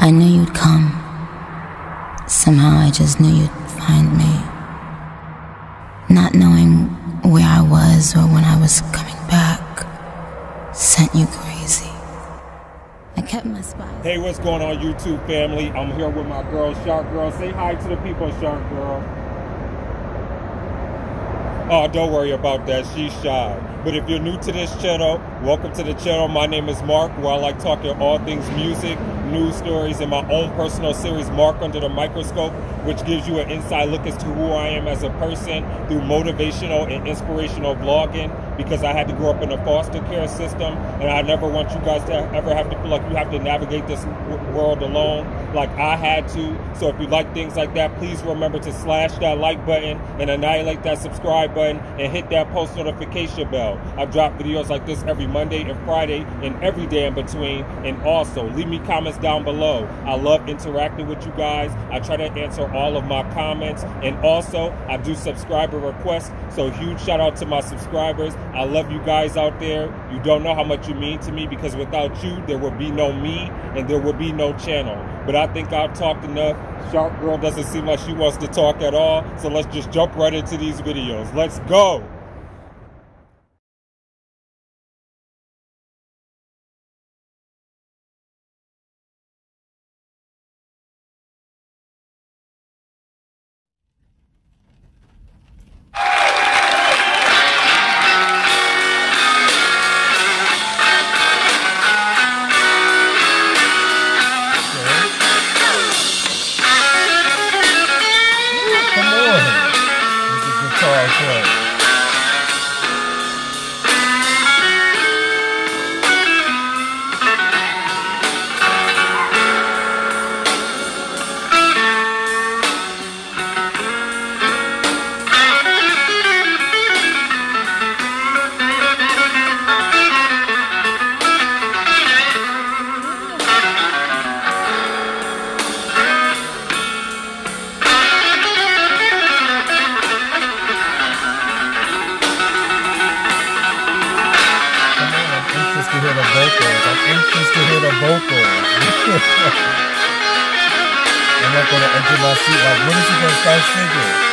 I knew you'd come. Somehow I just knew you'd find me. Not knowing where I was or when I was coming back sent you crazy. I kept my spies. Hey, what's going on, YouTube family? I'm here with my girl, Shark Girl. Say hi to the people, Shark Girl. Oh, don't worry about that. She's shy. But if you're new to this channel, welcome to the channel. My name is Mark, where I like talking all things music, news stories, and my own personal series, Mark Under the Microscope, which gives you an inside look as to who I am as a person through motivational and inspirational vlogging, because I had to grow up in a foster care system, and I never want you guys to ever have to feel like you have to navigate this world alone like I had to. So if you like things like that, please remember to slash that like button and annihilate that subscribe button and hit that post notification bell. I drop videos like this every Monday and Friday and every day in between. And also, leave me comments down below. I love interacting with you guys. I try to answer all of my comments. And also, I do subscriber requests. So huge shout out to my subscribers. I love you guys out there. You don't know how much you mean to me, because without you, there would be no me and there would be no channel. But I think I've talked enough. Shark Girl doesn't seem like she wants to talk at all. So let's just jump right into these videos. Let's go. I'm not gonna enter my seat. Like, when is he gonna start singing?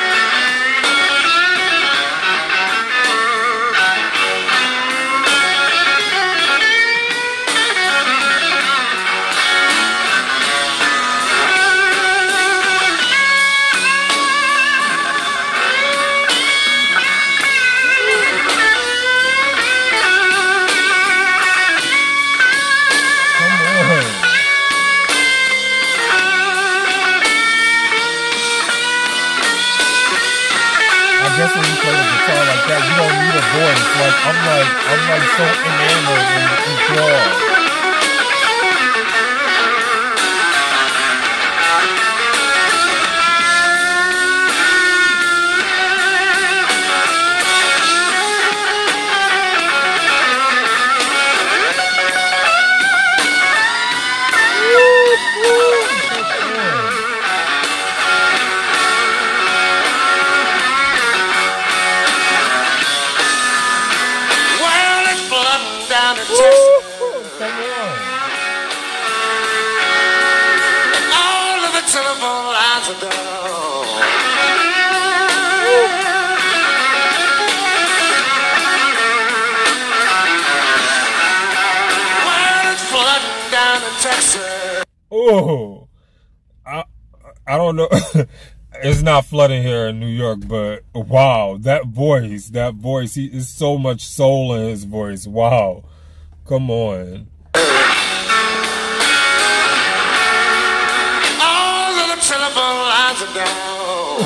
I guess when you play the guitar like that, you don't need a voice. Like, I'm like so enamored and enthralled. Telephone lines are down. Well, it's flooding down in Texas. Oh, I don't know. It's not flooding here in New York, but wow, that voice, he is so much soul in his voice. Wow, come on. Telephone lines are down.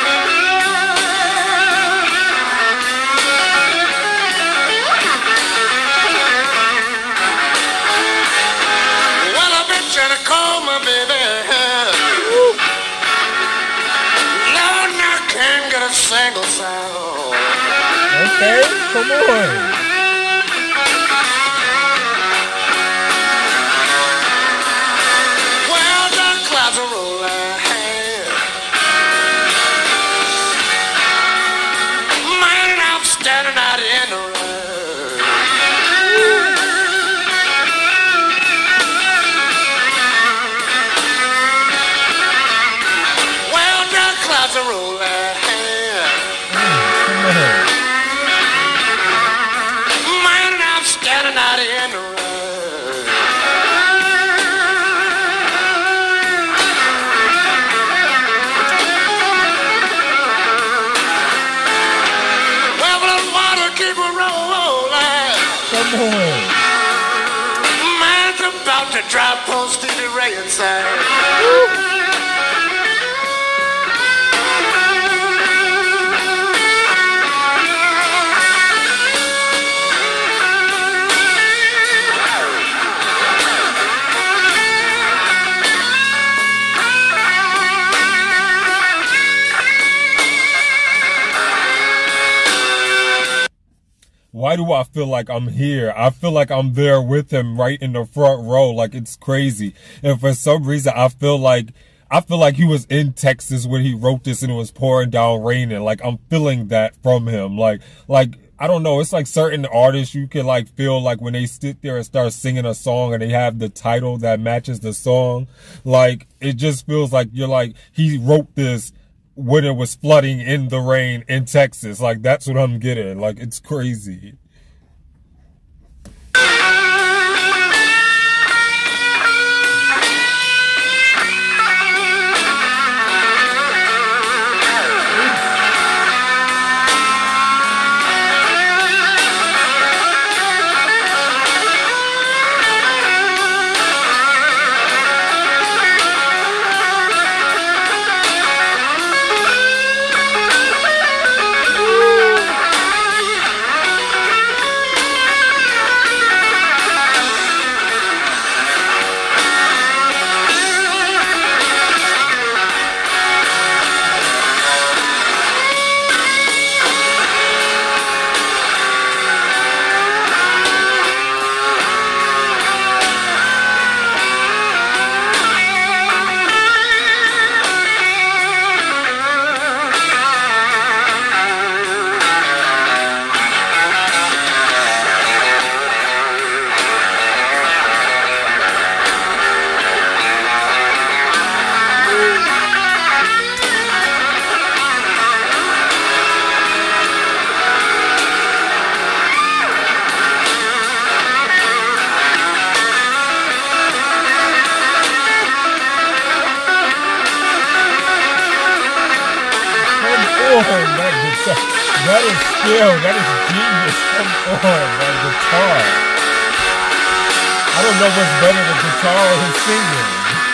Well, I've been trying to call my baby. No, I can't get a single sound. Okay, come on. Well, the clouds are rolling. Standing out in the rain. Come on. Man's about to drop on Stevie Ray inside. Why do I feel like I'm here? I feel like I'm there with him right in the front row. Like, it's crazy. And for some reason, I feel like he was in Texas when he wrote this and it was pouring down raining. Like, I'm feeling that from him. Like, I don't know. It's like certain artists you can like feel like when they sit there and start singing a song and they have the title that matches the song. Like, it just feels like you're like, he wrote this when it was flooding in the rain in Texas. Like, that's what I'm getting. Like, it's crazy. That is skill. That is genius. Come on, that guitar. I don't know what's better, the guitar or his singing.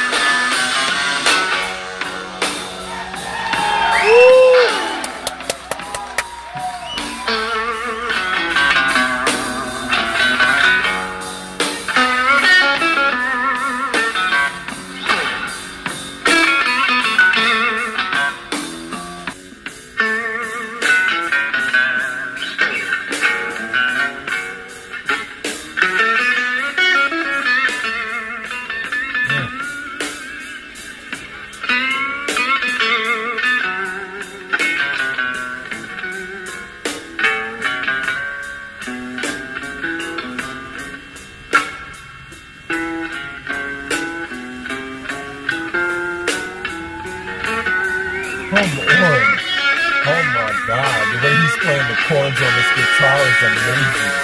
Oh my God, the way he's playing the chords on this guitar is amazing.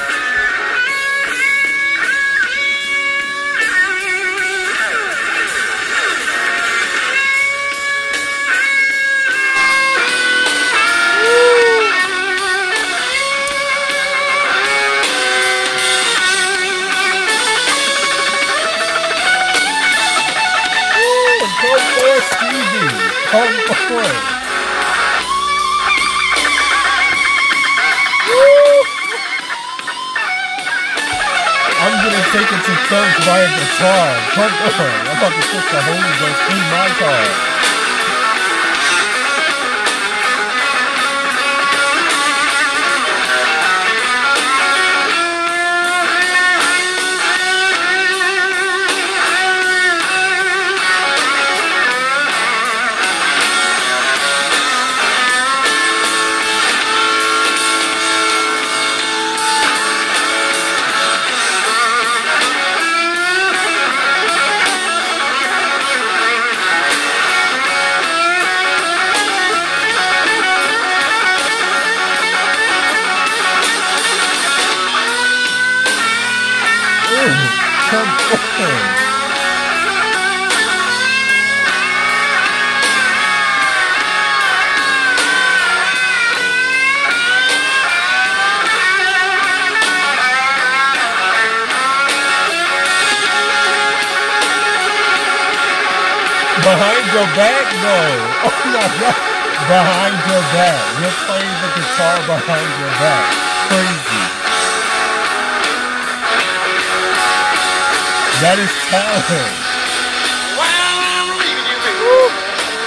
Go for Stevie! Come on! I'm gonna take it to church via guitar. Come on. I'm about to put the Holy Ghost in my car. Behind your back, though. Oh my God. Behind your back. You're playing the guitar behind your back. Crazy. That is talent. Well, I'm leaving you, baby.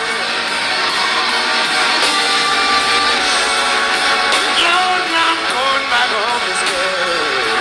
Lord, I'm going back home this way.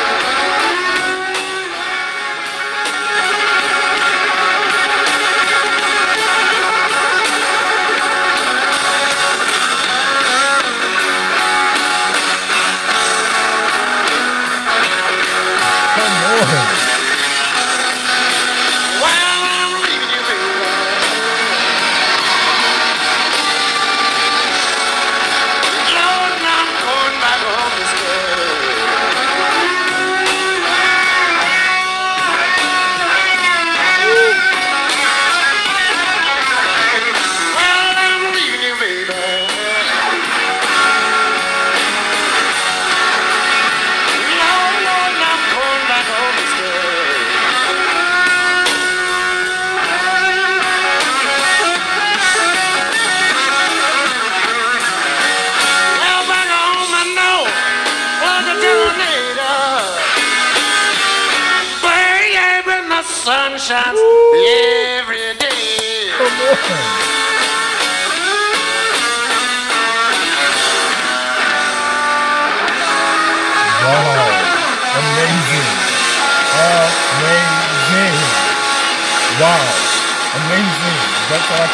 Sun shines every day. Come on. Wow. Amazing. Amazing. Wow. Amazing. That's all I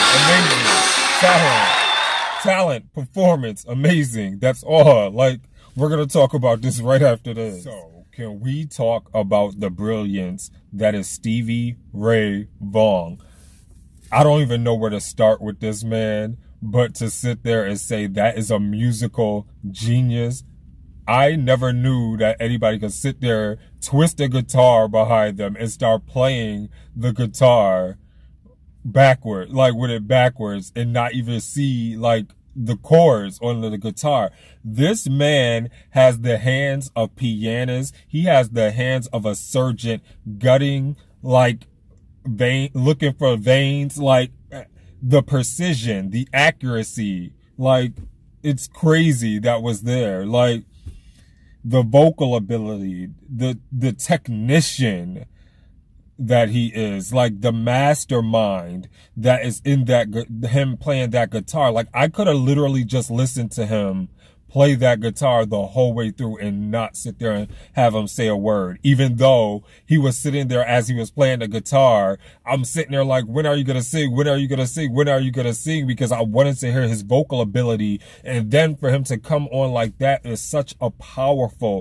can say. Amazing. Talent. Performance. Amazing. That's all. Like, we're going to talk about this right after this. So, can we talk about the brilliance that is Stevie Ray Vaughan? I don't even know where to start with this man, but to sit there and say that is a musical genius. I never knew that anybody could sit there, twist a guitar behind them and start playing the guitar backward, like with it backwards, and not even see like the chords on the guitar. This man has the hands of pianists. He has the hands of a surgeon gutting, like looking for veins, like the precision, the accuracy, like it's crazy that was there. Like the vocal ability, the technician that he is, like the mastermind that is in that, him playing that guitar. Like I could have literally just listened to him play that guitar the whole way through and not sit there and have him say a word. Even though he was sitting there as he was playing the guitar, I'm sitting there like, when are you going to sing? When are you going to sing? When are you going to sing? Because I wanted to hear his vocal ability. And then for him to come on like that is such a powerful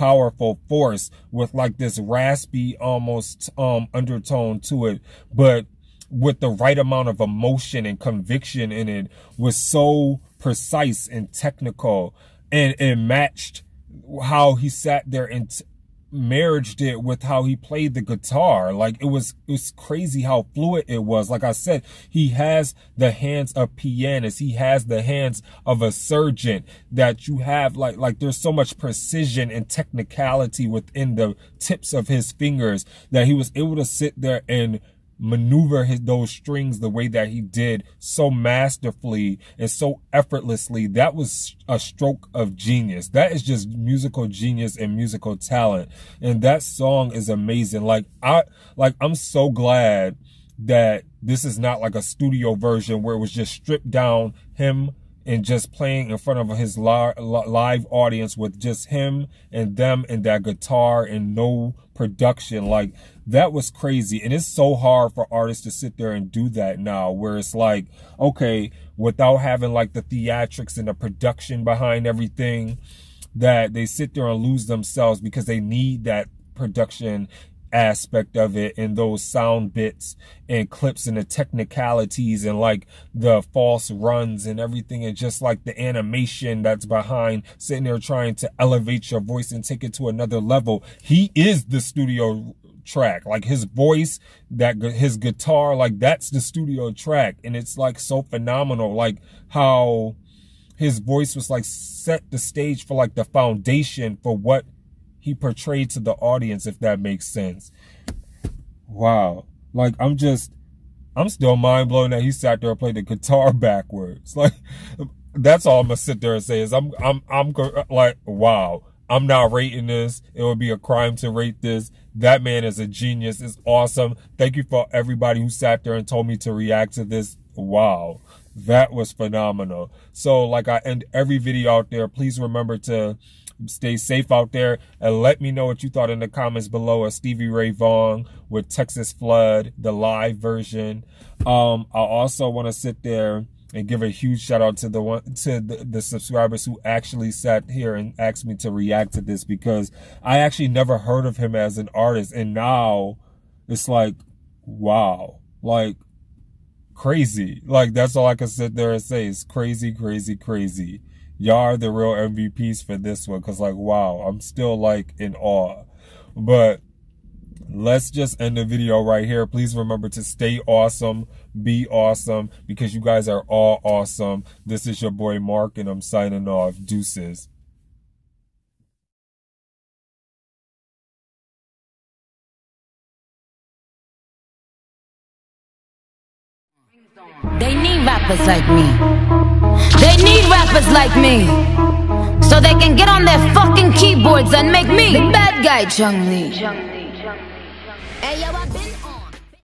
force with like this raspy almost undertone to it, but with the right amount of emotion and conviction in it, was so precise and technical, and it matched how he sat there and married it with how he played the guitar. Like it was crazy how fluid it was. Like I said, he has the hands of pianists. He has the hands of a surgeon, that you have like there's so much precision and technicality within the tips of his fingers that he was able to sit there and maneuver those strings the way that he did, so masterfully and so effortlessly. That was a stroke of genius. That is just musical genius and musical talent. And that song is amazing. I'm so glad that this is not like a studio version where it was just stripped down, him and just playing in front of his live audience with just him and them and that guitar and no production. Like that was crazy. And it's so hard for artists to sit there and do that now, where it's like, okay, without having like the theatrics and the production behind everything, that they sit there and lose themselves because they need that production aspect of it and those sound bits and clips and the technicalities and like the false runs and everything, and just like the animation that's behind sitting there trying to elevate your voice and take it to another level. He is the studio track. Like his voice, that his guitar, like that's the studio track. And it's like so phenomenal, like how his voice was like set the stage for like the foundation for what he portrayed to the audience, if that makes sense. Wow. Like I'm still mind blown that he sat there and played the guitar backwards. Like, that's all I'm gonna sit there and say is I'm like, wow. I'm not rating this. It would be a crime to rate this. That man is a genius. It's awesome. Thank you for everybody who sat there and told me to react to this. Wow. That was phenomenal. So like I end every video out there, please remember to stay safe out there and let me know what you thought in the comments below of Stevie Ray Vaughan with Texas Flood, the live version. I also want to sit there and give a huge shout out to the subscribers who actually sat here and asked me to react to this, because I actually never heard of him as an artist, and now it's like, wow, like crazy. Like, that's all I can sit there and say is crazy, crazy, crazy. Y'all are the real MVPs for this one, because like, wow, I'm still like in awe. But let's just end the video right here. Please remember to stay awesome, be awesome, because you guys are all awesome. This is your boy Mark, and I'm signing off. Deuces. They need rappers like me. They need rappers like me, so they can get on their fucking keyboards and make me the bad guy, Chung Lee. Hey, yo,